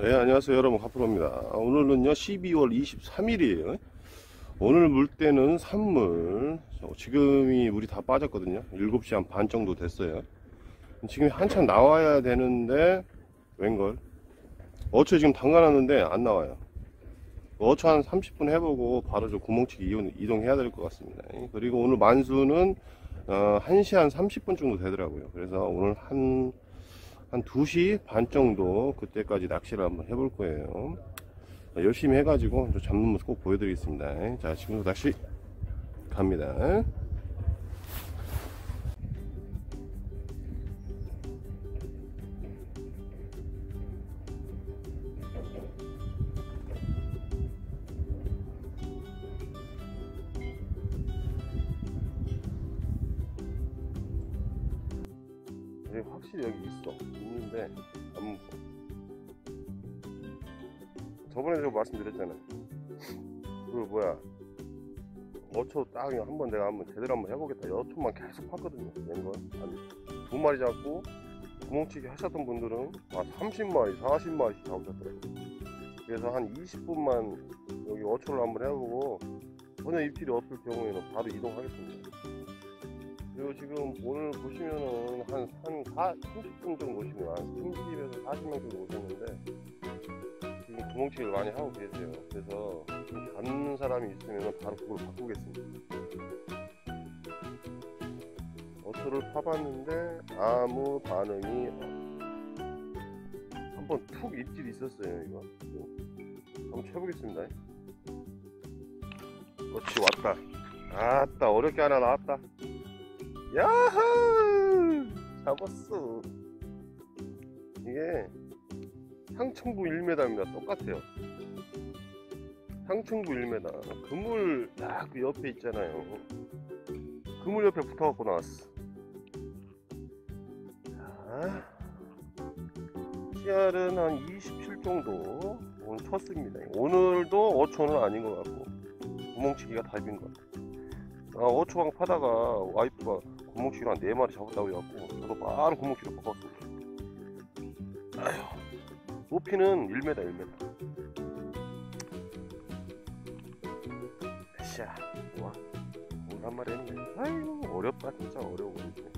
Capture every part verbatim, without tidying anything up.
네, 안녕하세요 여러분, 카프로입니다. 오늘은요 십이월 이십삼일이에요 오늘 물때는 산물, 지금이 물이 다 빠졌거든요. 일곱 시 한 반 정도 됐어요. 지금 한참 나와야 되는데 웬걸 어초에 지금 담가놨는데 안 나와요. 어초 한 삼십 분 해보고 바로 저 구멍치기 이동해야 될 것 같습니다. 그리고 오늘 만수는 어, 한 시 한 삼십 분 정도 되더라고요. 그래서 오늘 한 한 두 시 반 정도 그때까지 낚시를 한번 해볼 거예요. 열심히 해가지고 잡는 모습 꼭 보여드리겠습니다. 자, 지금부터 낚시 갑니다. 여기 확실히 여기 있어 있는데 안 먹어. 저번에 제가 말씀드렸잖아요. 그 뭐야 어초 딱 한 번 내가 한번 제대로 한번 해보겠다. 여초만 계속 팠거든요. 웬걸 한 두 마리 잡고 구멍치기 하셨던 분들은 아 삼십 마리 사십 마리씩 잡으셨더라고요. 그래서 한 이십 분만 여기 어초를 한번 해보고 전혀 입질이 없을 경우에는 바로 이동하겠습니다. 그리고 지금 오늘 보시면은 한, 한 삼십 분 정도 오시면 한 삼십에서 사십 명 정도 오셨는데 지금 구멍치기를 많이 하고 계세요. 그래서 좀 잡는 사람이 있으면 바로 그걸 바꾸겠습니다. 어초를 파봤는데 아무 반응이 한번 툭 입질이 있었어요. 이거 한번 쳐보겠습니다. 그렇지, 왔다. 아따, 어렵게 하나 나왔다. 야하! 잡았어. 이게 상층부 일 미터입니다. 똑같아요. 상층부 일 미터. 그물 딱 그 옆에 있잖아요. 그물 옆에 붙어갖고 나왔어. 자, 씨알은 한 이십칠 정도 오늘 쳤습니다. 오늘도 어초는 아닌 것 같고 구멍치기가 답인 것 같아요. 아, 어초방 파다가 와이프가 구멍치기를 한 네 마리 잡았다고 해갖고 저도 바로 구멍치기를 바꿨습니다. 아휴, 높이는 일 미터 일 미터. 샤, 와, 오늘 한 마리 했네. 아이고, 어렵다. 진짜 어려워.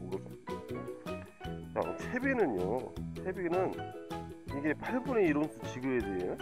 자, 채비는요, 채비는 이게 팔분의 일 온스 지그헤드예요.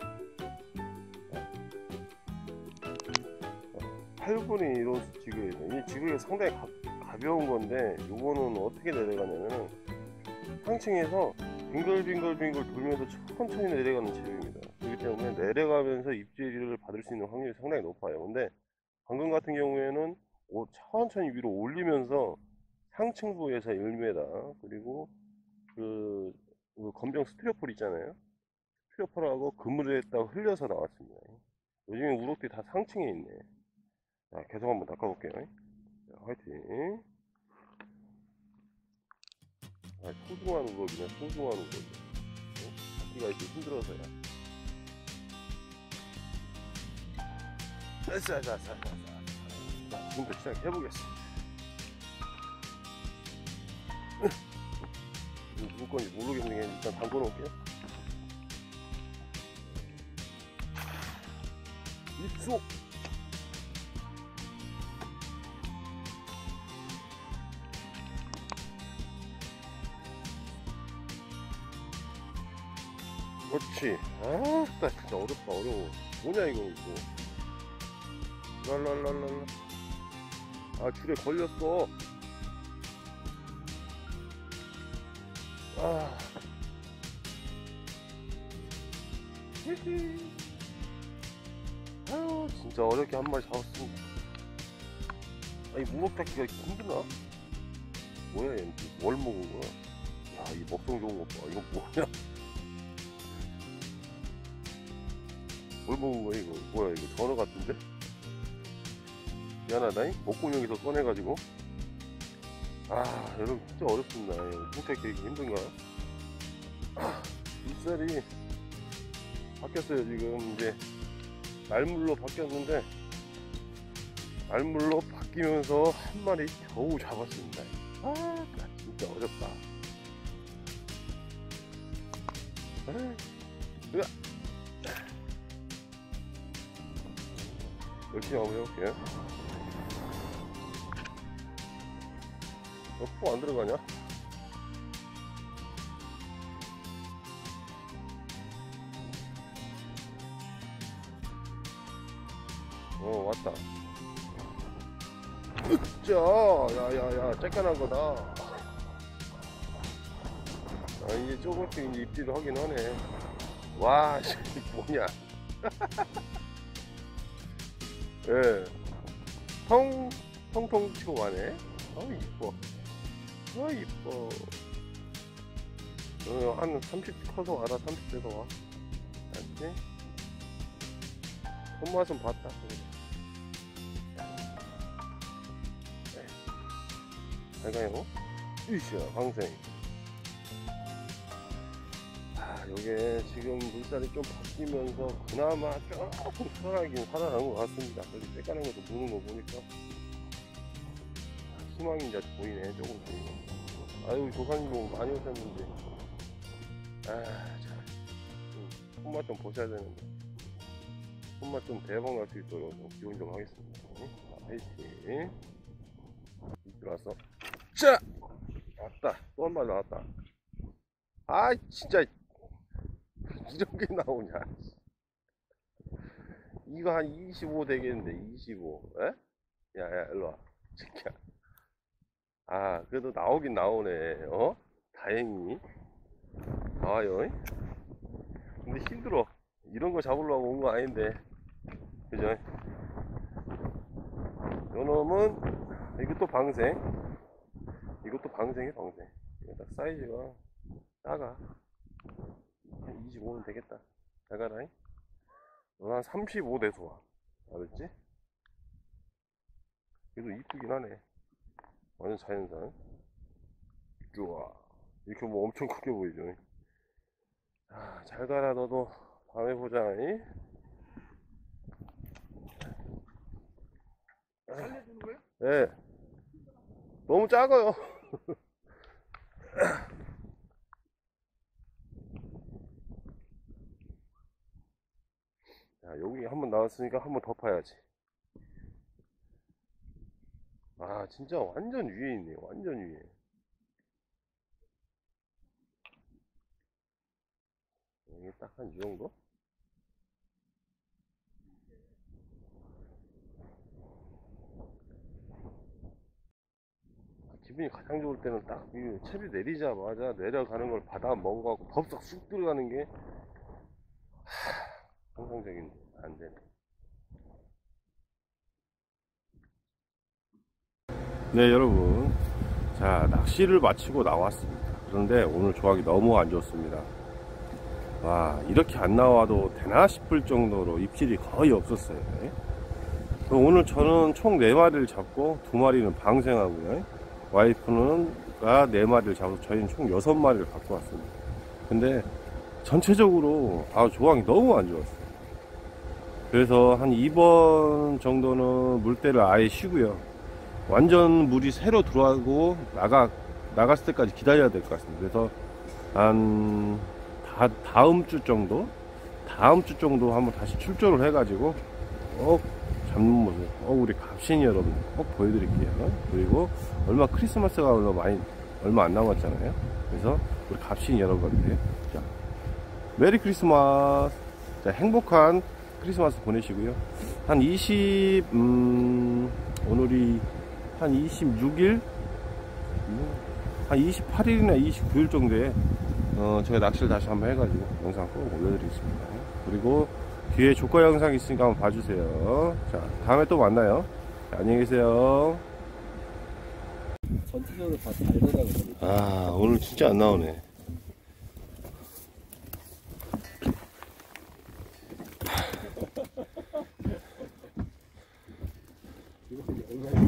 팔분의 일 온스 지그헤드. 이 지그헤드 상당히 가, 가벼운 건데 요거는 어떻게 내려가냐면 상층에서 빙글빙글빙글 돌면서 천천히 내려가는 채비입니다. 그렇기 때문에 내려가면서 입질을 받을 수 있는 확률이 상당히 높아요. 근데 방금 같은 경우에는 천천히 위로 올리면서 상층부에서 일 미터, 그리고 그, 그 건병 스티로폴 있잖아요. 스티로폴하고 그물에다가 흘려서 나왔습니다. 요즘에 우럭들이 다 상층에 있네. 자, 계속 한번 낚아볼게요. 자, 화이팅. 아, 소중한 우럭이네, 소중한 우럭. 잡기가 이렇게 힘들어서야. 자자자자자. 자, 지금부터 시작해보겠습니다. 누구 건지 모르겠는데 일단 담궈 놓을게요. 입속. 그렇지. 아, 나 진짜 어렵다. 어려워. 뭐냐 이거 이거. 랄랄랄랄라. 아, 줄에 걸렸어. 아. 히히. 아유, 진짜 어렵게 한 마리 잡았습니다. 아니, 무럭 잡기가 힘드나? 뭐야, 얘? 뭘 먹은 거야? 야, 이 먹성 좋은 거 봐. 이거 뭐냐? 뭘 먹은 거야, 이거? 뭐야, 이거 전어 같은데? 미안하다잉? 목공용에서 꺼내가지고. 아, 여러분 진짜 어렵습니다. 무럭 잡기 이렇게 힘든가? 아, 물살이 바뀌었어요. 지금 이제 날물로 바뀌었는데 날물로 바뀌면서 한 마리 겨우 잡았습니다. 아, 진짜 어렵다. 열심히 한번 해볼게요. 어, 코 안 들어가냐? 어, 왔다. 으쌰! 야야야, 쬐깐한 거다. 아, 이제 조금씩 이제 입질을 하긴 하네. 와, 이게 뭐냐. 예. 네. 통, 통통 치고 가네. 어, 이뻐. 어, 이뻐. 어, 한 삼십 커서 와라, 삼십 돼서 와. 알지? 손맛은 봤다. 네. 잘 가요. 으쌰, 방생. 아, 요게 지금 물살이 좀 바뀌면서 그나마 조금 살아나긴 살아난 것 같습니다. 여기 쬐까는 것도 무는 거 보니까 희망이 이제 보이네, 조금씩. 아유, 조상님 너무 많이 오셨는데. 아, 자, 손맛 좀 보셔야 되는데. 손맛 좀 대박 날 수 있도록 좀 기원 좀 하겠습니다. 자, 화이팅. 이쪽 왔어. 자! 왔다. 또 한 마리 나왔다. 아, 진짜. 이런 게 나오냐. 이거 한 이십오 되겠는데, 이십오. 에? 야, 야, 일로와. 새끼야. 아, 그래도 나오긴 나오네. 어? 다행히. 나와요. 근데 힘들어. 이런 거 잡으려고 온 거 아닌데. 그죠? 요 놈은, 이것도 방생. 이것도 방생이 방생. 이거 딱 사이즈가 작아. 한 이십오는 되겠다. 잘 가라잉. 한 삼십오 돼서 와. 알았지? 그래도 이쁘긴 하네. 완전 자연산. 좋아. 이렇게 뭐 엄청 크게 보이죠? 아, 잘 가라, 너도. 다음에 보자. 살려주는 거예요? 예. 네. 너무 작아요. 자, 여기 한번 나왔으니까 한번 더 파야지. 아, 진짜 완전 위에 있네. 완전 위에. 여기 딱 한 이 정도? 기분이 가장 좋을 때는 딱 이 채비 내리자마자 내려가는 걸 받아 먹어갖고 법석 쑥 들어가는 게 하, 정상적인 안 되네. 네, 여러분, 자, 낚시를 마치고 나왔습니다. 그런데 오늘 조항이 너무 안 좋습니다. 와, 이렇게 안 나와도 되나 싶을 정도로 입질이 거의 없었어요. 오늘 저는 총 네 마리를 잡고 두 마리는 방생하고요. 와이프는 네 마리를 잡아서 저희는 총 여섯 마리를 갖고 왔습니다. 근데 전체적으로 아, 조항이 너무 안 좋았어요. 그래서 한 이 번 정도는 물때를 아예 쉬고요. 완전 물이 새로 들어가고 나가, 나갔을 때까지 기다려야 될 것 같습니다. 그래서 한 다, 다음 주 정도? 다음 주 정도 한번 다시 출조를 해가지고 꼭 잡는 모습, 꼭 우리 갑신이 여러분 꼭 보여드릴게요. 그리고 얼마 크리스마스가 얼마 많이, 얼마 안 남았잖아요. 그래서 우리 갑신이 여러분들, 자, 메리 크리스마스. 자, 행복한 크리스마스 보내시고요. 한 이십, 음, 오늘이 한 이십육 일? 한 이십팔 일이나 이십구 일 정도에 어, 제가 낚시를 다시 한번 해가지고 영상 꼭 올려드리겠습니다. 그리고 뒤에 조과 영상 있으니까 한번 봐주세요. 자, 다음에 또 만나요. 자, 안녕히 계세요. 전체적으로 다 달더라고요. 아, 오늘 진짜 안 나오네. 이거 되게 얼마나